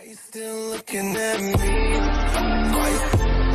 Are you still looking at me? Are you still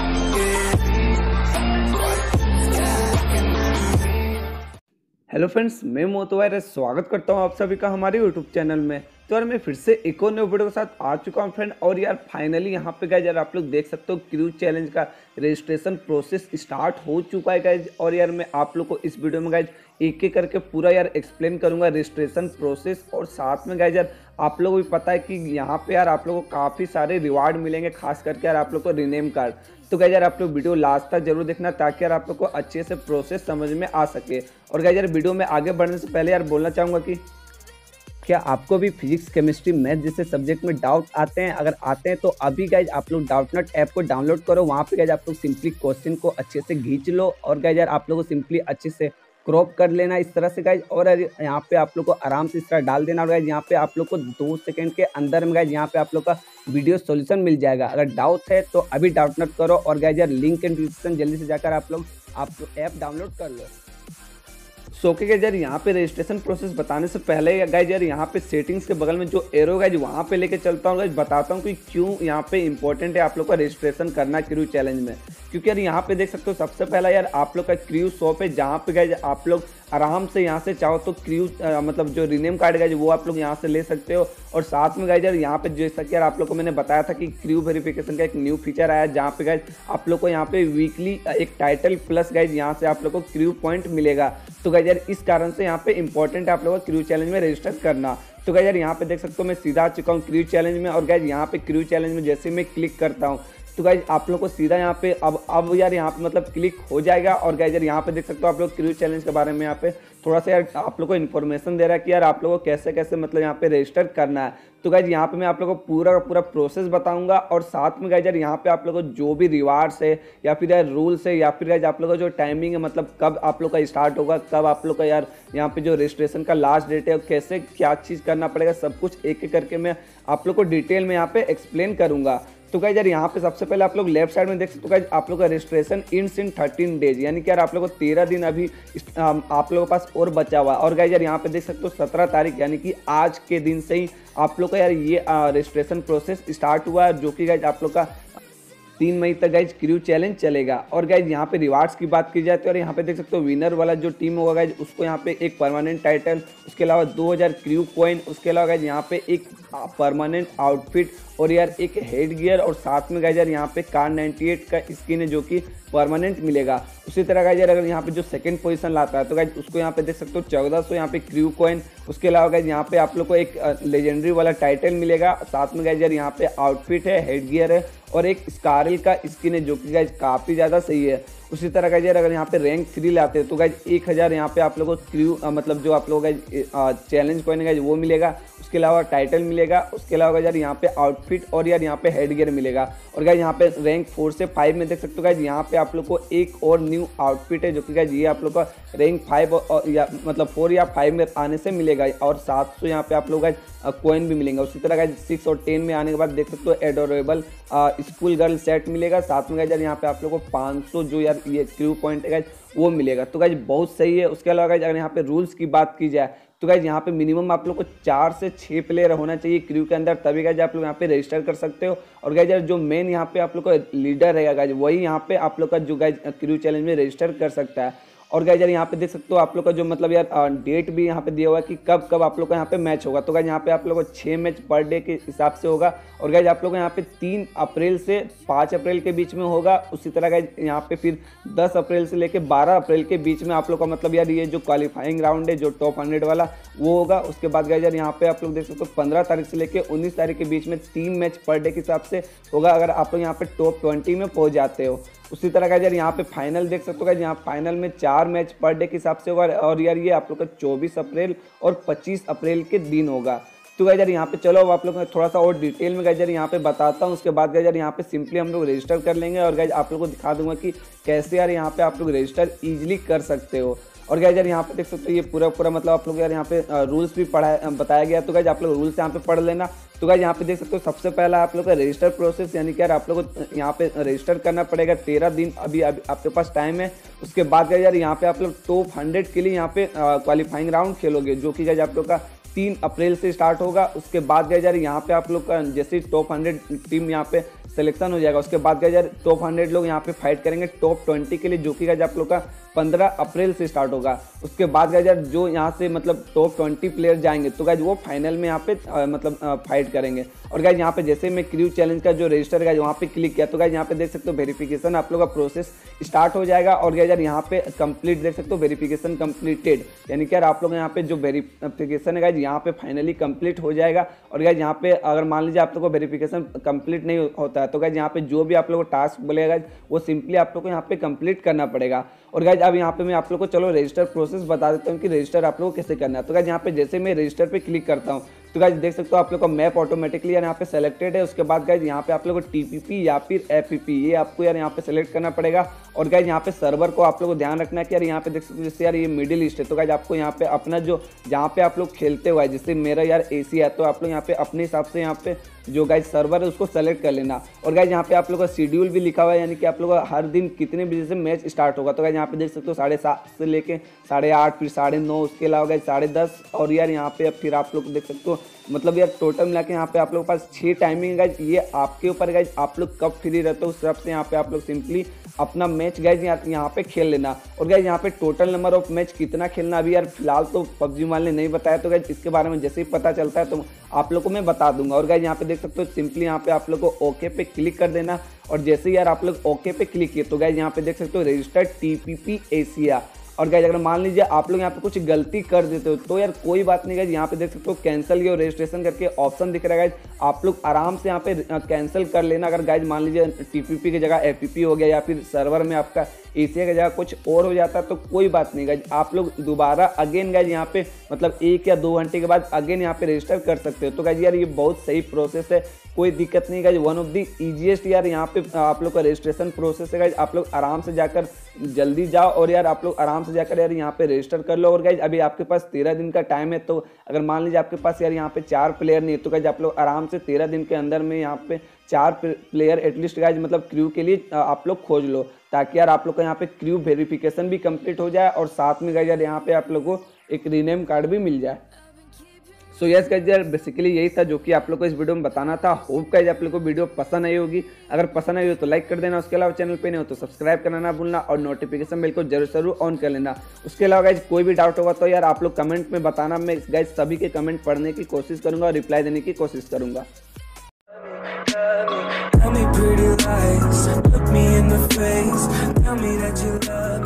looking at me? Hello friends, मैं मोतो virus स्वागत करता हूं आप सभी का हमारे यूट्यूब चैनल में। तो यार मैं फिर से एक और नए वीडियो के साथ आ चुका हूं फ्रेंड। और यार फाइनली यहां पे गाइज यार आप लोग देख सकते हो क्रू चैलेंज का रजिस्ट्रेशन प्रोसेस स्टार्ट हो चुका है गाइज। और यार मैं आप लोग को इस वीडियो में गाइज एक एक करके पूरा यार एक्सप्लेन करूंगा रजिस्ट्रेशन प्रोसेस। और साथ में गाइज यार आप लोगों को भी पता है कि यहाँ पे यार आप लोगों को काफ़ी सारे रिवार्ड मिलेंगे, खास करके यार आप लोग को रिनेम कार्ड। तो गाइज यार आप लोग वीडियो लास्ट तक जरूर देखना ताकि यार आप लोग को अच्छे से प्रोसेस समझ में आ सके। और गाइज यार वीडियो में आगे बढ़ने से पहले यार बोलना चाहूँगा कि क्या आपको भी फिजिक्स केमिस्ट्री मैथ जैसे सब्जेक्ट में डाउट आते हैं? अगर आते हैं तो अभी गाइज आप लोग डाउटनट ऐप को डाउनलोड करो। वहाँ पे गाइज आप लोग सिंपली क्वेश्चन को अच्छे से खींच लो और गाइज यार आप लोग को सिंपली अच्छे से क्रॉप कर लेना इस तरह से गाइज। और यहाँ पे आप लोग को आराम से इस तरह डाल देना। और गाइज यहाँ पे आप लोग को 2 सेकंड के अंदर में गाइज यहाँ पे आप लोग का वीडियो सॉल्यूशन मिल जाएगा। अगर डाउट है तो अभी डाउटनट करो और गाइज यार लिंक एंड डिस्क्रिप्शन जल्दी से जाकर आप लोग ऐप डाउनलोड कर लो। सो के गाइज यार यहाँ पे रजिस्ट्रेशन प्रोसेस बताने से पहले गाइज यार यहाँ पे सेटिंग्स के बगल में जो एरो गाइज वहाँ पे लेके चलता हूँ गाइज, बताता हूँ कि क्यों यहाँ पे इंपॉर्टेंट है आप लोग का रजिस्ट्रेशन करना क्रू चैलेंज में। क्योंकि यार यहाँ पे देख सकते हो सबसे पहला यार आप लोग का क्रू शॉप है, जहाँ पे गाइज आप लोग आराम से यहाँ से चाहो तो क्रू मतलब जो रिनेम कार्ड गाइज वो आप लोग यहाँ से ले सकते हो। और साथ में गाइज यार यहाँ पे जैसा कि यार आप लोग को मैंने बताया था कि क्रू वेरिफिकेशन का एक न्यू फीचर आया, जहाँ पे गाइज आप लोग को यहाँ पे वीकली एक टाइटल प्लस गाइज यहाँ से आप लोग को क्रू पॉइंट मिलेगा। तो गाइज यार इस कारण से यहाँ पे इंपॉर्टेंट है आप लोगों को क्रू चैलेंज में रजिस्टर करना। तो गाइज यार यहाँ पे देख सकते हो मैं सीधा आ चुका हूँ क्रू चैलेंज में। और गाइज यहाँ पे क्रू चैलेंज में जैसे मैं क्लिक करता हूँ तो गाइज आप लोग को सीधा यहाँ पे अब यार यहाँ पे मतलब क्लिक हो जाएगा। और गाइज यार यहाँ पे देख सकते हो आप लोग क्रू चैलेंज के बारे में यहाँ पे थोड़ा सा यार आप लोग को इन्फॉर्मेशन दे रहा है कि यार आप लोगों को कैसे कैसे मतलब यहाँ पे रजिस्टर करना है। तो गाइज यहाँ पे मैं आप लोगों को पूरा पूरा प्रोसेस बताऊंगा। और साथ में गाइज यार यहाँ पे आप लोगों को जो भी रिवार्ड्स है या फिर यार रूल्स है या फिर गाइज आप लोगों का जो टाइमिंग है, मतलब कब आप लोग का स्टार्ट होगा, कब आप लोग का यार यहाँ पे जो रजिस्ट्रेशन का लास्ट डेट है, कैसे क्या चीज़ करना पड़ेगा, सब कुछ एक एक करके मैं आप लोग को डिटेल में यहाँ पे एक्सप्लेन करूंगा। तो गाइज यार यहाँ पे सबसे पहले आप लोग लेफ्ट साइड में देख सकते हो गाइज आप लोग का रजिस्ट्रेशन इंड्स इन 13 डेज, यानी कि यार आप लोग को 13 दिन अभी आप लोगों के पास और बचा हुआ है। और गाइज यार यहाँ पे देख सकते हो 17 तारीख यानी कि आज के दिन से ही आप लोग का यार ये रजिस्ट्रेशन प्रोसेस स्टार्ट हुआ है, जो कि गाइज आप लोग का 3 मई तक गाइज क्रू चैलेंज चलेगा। और गाइज यहाँ पे रिवार्ड्स की बात की जाए तो यार यहाँ पे देख सकते हो विनर वाला जो टीम होगा गाइज उसको यहाँ पे एक परमानेंट टाइटल, उसके अलावा 2000 क्रू कॉइन, उसके अलावा गाइज यहाँ पे एक परमानेंट आउटफिट और यार एक हेड गियर। और साथ में गाइज यार यहाँ पे कार 98 का स्किन है जो कि परमानेंट मिलेगा। उसी तरह गाइज यार अगर यहाँ पे जो सेकंड पोजीशन लाता है तो गाइज उसको यहाँ पे देख सकते हो 1400 यहाँ पे क्रू कॉइन। उसके अलावा गाइज यहाँ पे आप लोग को एक लेजेंडरी वाला टाइटल मिलेगा। साथ में गाइज यार यहाँ पे आउटफिट है, हेड गियर है और एक स्कारल का स्किन है जो कि गाइज काफ़ी ज़्यादा सही है। उसी तरह गाइज यार अगर यहाँ पे रैंक 3 लाते हैं तो गाइज 1000 यहाँ पे आप लोगों को क्रू मतलब जो आप लोगों का चैलेंज कॉइन गाइज वो मिलेगा। उसके अलावा टाइटल मिलेगा। उसके अलावा यार यहाँ पे आउटफिट और यार यहाँ पे हेड गियर मिलेगा। और गाइज यहाँ पे रैंक 4 से 5 में देख सकते हो गाइज यहाँ पे आप लोग को एक और न्यू आउटफिट है जो कि गाइज ये आप लोग का रैंक 5 और या मतलब 4 या 5 में आने से मिलेगा। और 700 यहाँ पे आप लोग गाइज कॉइन भी मिलेंगे। उसी तरह गाइज 6 और 10 में आने के बाद देख सकते हो एडोरेबल स्कूल गर्ल सेट मिलेगा। साथ में गाइज यार यहाँ पे आप लोग को 500 जो यार ये क्रू पॉइंट है गाइज वो मिलेगा। तो गाइज बहुत सही है। उसके अलावा गाइज अगर यहाँ पे रूल्स की बात की जाए तो गाइज यहाँ पे मिनिमम आप लोग को 4 से 6 प्लेयर होना चाहिए क्रू के अंदर, तभी गाइज आप लोग यहाँ पे रजिस्टर कर सकते हो। और गाइज यार जो मेन यहाँ पे आप लोग का लीडर रहेगा गाइज वही यहाँ पे आप लोग का जो गाइज क्रू चैलेंज में रजिस्टर कर सकता है। और गाइज यार यहाँ पे देख सकते हो आप लोग का जो मतलब यार डेट भी यहाँ पे दिया हुआ है कि कब कब आप लोग का यहाँ पे मैच होगा। तो गाइज यहाँ पे आप लोग को 6 मैच पर डे के हिसाब से होगा। और गाइज आप लोग यहाँ पे 3 अप्रैल से 5 अप्रैल के बीच में होगा। उसी तरह गाइज यहाँ पे फिर 10 अप्रैल से लेके 12 अप्रैल के बीच में आप लोग का मतलब यार ये जो क्वालिफाइंग राउंड है जो टॉप 100 वाला वो होगा। उसके बाद गाइज यार यहाँ पे आप लोग देख सकते हो 15 तारीख से लेके 19 तारीख के बीच में 3 मैच पर डे के हिसाब से होगा, अगर आप लोग यहाँ पे टॉप 20 में पहुँच जाते हो। उसी तरह गाइज यार यहाँ पे फाइनल देख सकते हो गाइज यहाँ फाइनल में 4 मैच पर डे के हिसाब से होगा। और यार ये आप लोग का 24 अप्रैल और 25 अप्रैल के दिन होगा। तो गाइज यार यहाँ पे चलो अब आप लोग थोड़ा सा और डिटेल में गाइज यार यहाँ पे बताता हूँ। उसके बाद गाइज यार यहाँ पे सिंपली हम लोग रजिस्टर कर लेंगे और गाइज आप लोग को दिखा दूंगा कि कैसे यार यहाँ पे आप लोग रजिस्टर ईजिली कर सकते हो। और गाइज यार यहाँ पे देख सकते हो ये पूरा मतलब आप लोग यार यहाँ पे रूल्स भी बताया गया। तो गाइज आप लोग रूल्स यहाँ पे पढ़ लेना। तो गाइज यहाँ पे देख सकते हो सबसे पहला आप लोग का रजिस्टर प्रोसेस, यानी कि यार आप लोग को यहाँ पे रजिस्टर करना पड़ेगा। 13 दिन अभी आपके पास टाइम है। उसके बाद गाइज यार यहाँ पे आप लोग टॉप 100 के लिए यहाँ पे क्वालिफाइंग राउंड खेलोगे, जो कि गाइज आप लोग का 3 अप्रैल से स्टार्ट होगा। उसके बाद गाइस यार यहाँ पे आप लोग का जैसे टॉप 100 टीम यहाँ पे सिलेक्शन हो जाएगा, उसके बाद गाइस यार टॉप 100 लोग यहाँ पे फाइट करेंगे टॉप 20 के लिए, जो कि गाइस आप लोग का 15 अप्रैल से स्टार्ट होगा। उसके बाद गाइस यार जो यहाँ से मतलब टॉप 20 प्लेयर जाएंगे तो गाइस वो फाइनल में यहाँ पे मतलब फाइट करेंगे। और गाइस यहाँ पे जैसे मैं क्रू चैलेंज का जो रजिस्टर गाइस वहाँ पे क्लिक किया तो गाइस यहाँ पे देख सकते हो वेरिफिकेशन आप लोग का प्रोसेस स्टार्ट हो जाएगा। और गाइस यार यहाँ पे कंप्लीट देख सकते हो वेरिफिकेशन कंप्लीटेड, यानी कि यार आप लोग यहाँ पे जो वेरिफिकेशन है गाइस यहाँ पे फाइनली कंप्लीट हो जाएगा। और गाइस यहाँ पे अगर मान लीजिए आप लोग को वेरिफिकेशन कंप्लीट नहीं होता है तो गाइस यहाँ पे जो भी आप लोग को टास्क बोलेगा वो सिंपली आप लोग को यहाँ पे कंप्लीट करना पड़ेगा। और गाइस अब यहाँ पे मैं आप लोग को चलो रजिस्टर प्रोसेस बता देता हूँ कि रजिस्टर आप लोग को कैसे करना है। तो गाइस यहाँ पे जैसे मैं रजिस्टर पे क्लिक करता हूँ तो गाइस देख सकते हो आप लोग का मैप ऑटोमेटिकली यार यहाँ पे सेलेक्टेड है। उसके बाद गाइस यहाँ पे आप लोग को टीपीपी या फिर एपीपी ये आपको यार यहाँ पे सेलेक्ट करना पड़ेगा। और गाइस यहाँ पे सर्वर को आप लोग को ध्यान रखना है कि यार यहाँ पे देख सकते हो जैसे यार ये मिडिल ईस्ट है तो गाइस आपको यहाँ पे अपना जो जहाँ पे आप लोग खेलते हुए जैसे मेरा यार एशिया है तो आप लोग यहाँ पे अपने हिसाब से यहाँ पे जो गाइस सर्वर है उसको सेलेक्ट कर लेना। और गाइस यहाँ पे आप लोग का शेड्यूल भी लिखा हुआ है, यानी कि आप लोग का हर दिन कितने बजे से मैच स्टार्ट होगा। तो गाइस यहाँ पे देख सकते हो 7:30 से लेके 8:30 फिर 9:30 उसके अलावा गाइस 10:30 और यार यहाँ पे फिर आप लोग देख सकते हो मतलब यार टोटल मिला के यहाँ पे आप लोग के पास 6 टाइमिंग गाइस। ये आपके ऊपर गाइस आप लोग कब फ्री रहते हो उस हिसाब से यहाँ पे आप लोग सिंपली अपना मैच गाइस यहाँ पे खेल लेना। और गाइस यहाँ पे टोटल नंबर ऑफ मैच कितना खेलना अभी यार फिलहाल तो पबजी मोबाइल ने नहीं बताया, तो गाइस इसके बारे में जैसे ही पता चलता है तो आप लोग को मैं बता दूंगा। और गाइस यहाँ पे देख सकते हो सिंपली यहाँ पे आप लोग को ओके पे क्लिक कर देना। और जैसे ही यार आप लोग ओके पे क्लिक किए तो गाइस यहाँ पे देख सकते हो रजिस्टर्ड टीपीपी एशिया। और गाइस अगर मान लीजिए आप लोग यहाँ पे कुछ गलती कर देते हो तो यार कोई बात नहीं गाइस, यहाँ पे देख सकते हो कैंसिल योर रजिस्ट्रेशन करके ऑप्शन दिख रहा है गाइस, आप लोग आराम से यहाँ पे कैंसिल कर लेना। अगर गाइस मान लीजिए टीपीपी की जगह एपीपी हो गया या फिर सर्वर में आपका एशिया की जगह कुछ और हो जाता है तो कोई बात नहीं गाइस, आप लोग दोबारा अगेन गाइस यहाँ पे मतलब 1 या 2 घंटे के बाद अगेन यहाँ पे रजिस्टर कर सकते हो। तो गाइस यार ये बहुत सही प्रोसेस है, कोई दिक्कत नहीं guys, one of the easiest यार यहाँ पे आप लोग का रजिस्ट्रेशन प्रोसेस है गाइस। आप लोग आराम से जाकर जल्दी जाओ और यार आप लोग आराम से जाकर यार यहाँ पे रजिस्टर कर लो। और गाइस अभी आपके पास 13 दिन का टाइम है, तो अगर मान लीजिए आपके पास यार यहाँ पे 4 प्लेयर नहीं है तो गाइस आप लोग आराम से 13 दिन के अंदर में यहाँ पे 4 प्लेयर एटलीस्ट गाइस मतलब क्रू के लिए आप लोग खोज लो, ताकि यार आप लोग का यहाँ पे क्रू वेरिफिकेशन भी कंप्लीट हो जाए और साथ में गाइस यार यहाँ पे आप लोग को एक रीनेम कार्ड भी मिल जाए। सो यस गाइस यार बेसिकली यही था जो कि आप लोग को इस वीडियो में बताना था। होप गाइस आप लोग को वीडियो पसंद आई होगी, अगर पसंद आई हो तो लाइक कर देना, उसके अलावा चैनल पे नहीं हो तो सब्सक्राइब करना ना भूलना और नोटिफिकेशन बेल को जरूर ऑन कर लेना। उसके अलावा गाइस कोई भी डाउट होगा तो यार आप लोग कमेंट में बताना, मैं गाइस सभी के कमेंट पढ़ने की कोशिश करूंगा और रिप्लाई देने की कोशिश करूंगा। Tell me pretty lies, look me in the face, tell me that you love